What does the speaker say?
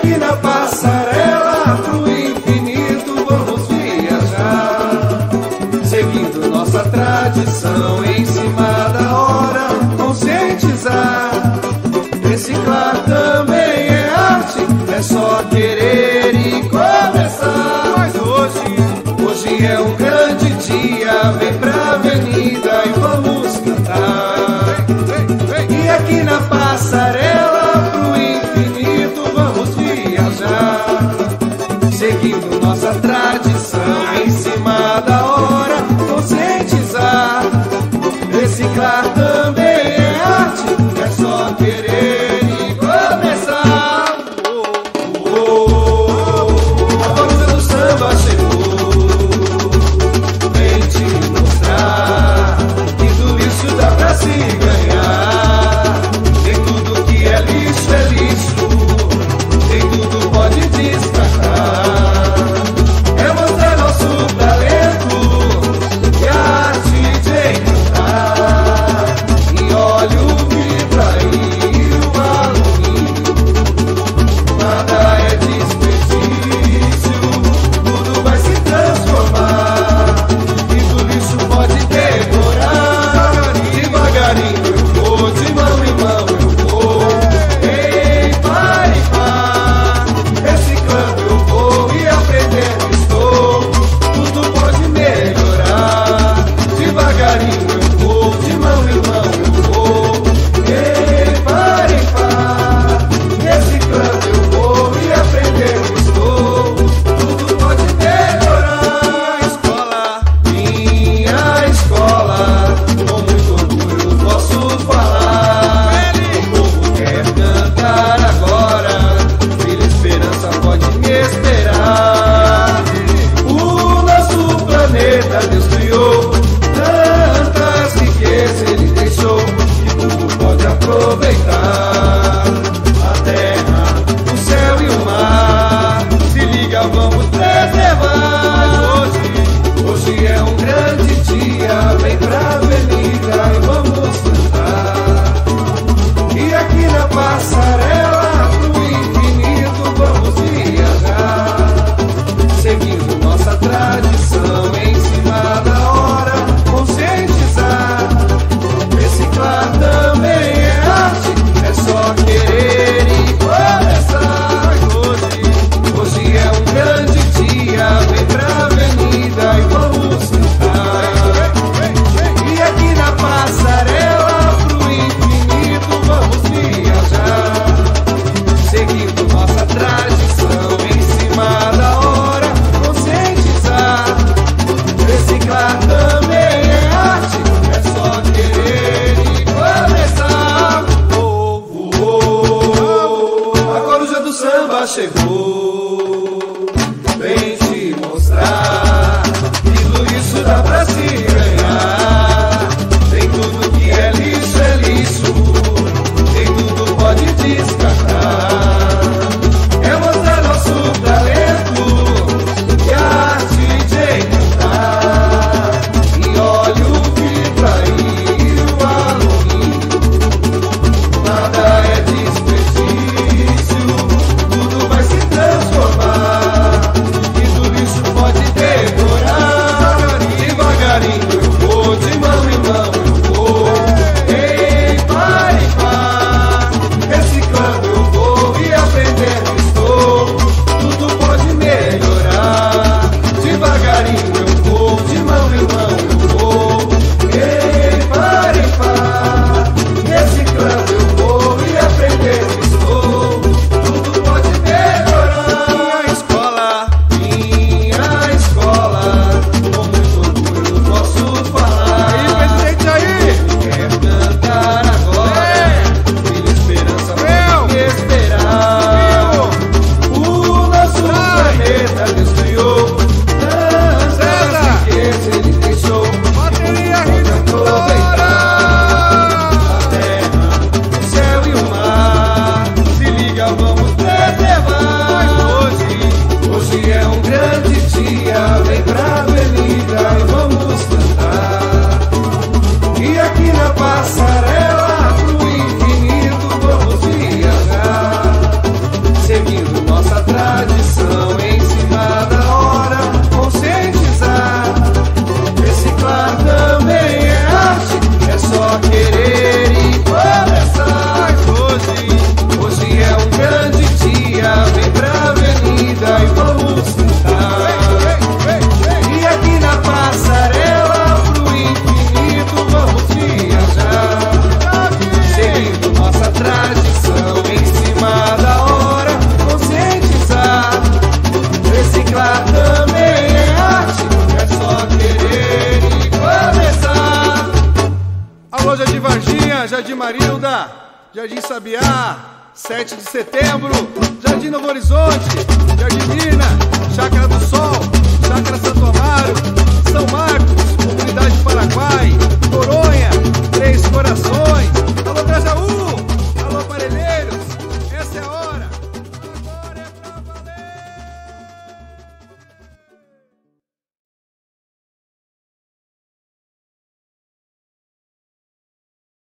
aqui na passarela pro infinito vamos viajar, seguindo nossa tradição, em cima da hora conscientizar. Reciclar também é arte, é só querer e começar. Mas hoje é um grande dia, vem pra avenida e vamos cantar. E aqui na passarela pro infinito vamos viajar, seguindo nossa tradição, em cima da hora conscientizar. Reciclar também é arte, é só querer e começar. A força do samba chegou, vem te mostrar que tudo isso dá pra se ganhar. Tem tudo que é lixo, tem tudo pode descartar. É mostrar nosso talento e a arte de encantar. E olha o vibra e o alumínio, nada é desperdício, tudo vai se transformar. E do lixo pode decorar. Devagarinho eu vou, de mão em mão eu vou, em par em par. Reciclando eu vou e aprendendo estou, tudo pode melhorar. Devagarinho eu vou, de mão em mão eu vou, em par em par. Reciclando eu vou e aprendendo estou, tudo pode melhorar. Escola, minha escola, com muito orgulho posso falar. O povo quer cantar agora, filha esperança pode me esperar. O nosso planeta Deus criou, tantas riquezas ele deixou, que tudo pode aproveitar. A terra, o céu e o mar, se liga, vamos preservar. Hoje é um grande dia, vem pra avenida e vamos cantar. E aqui na passarela pro infinito vamos viajar, seguindo nossa tradição, em cima da hora conscientizar. Reciclar também é arte, é só querer e começar. Hoje é um grande dia, vem pra avenida e vamos cantar. E aqui na passarela pro infinito vamos viajar, seguindo nossa tradição, em cima da hora conscientizar. Reciclar também é arte, é só querer e começar. A coruja do samba chegou, vem te mostrar que tudo isso dá pra se ganhar. Tem tudo que é lixo, tem tudo pode descartar. É mostrar nosso talento e a arte de encantar. E olha o vibra e o alumínio, nada é desperdício, tudo vai se transformar. nossa tradição, em cima da hora, conscientizar. Reciclar também é arte, é só querer e começar. Hoje é um grande dia, vem pra avenida e vamos cantar. E aqui na passarela pro infinito vamos viajar, seguindo nossa tradição, em cima da hora, conscientizar. Reciclar também é arte, é só querer e começar. Alô, Jardim Varginha, Jardim Marilda, Jardim Sabiá, 7 de setembro, Jardim Novo Horizonte,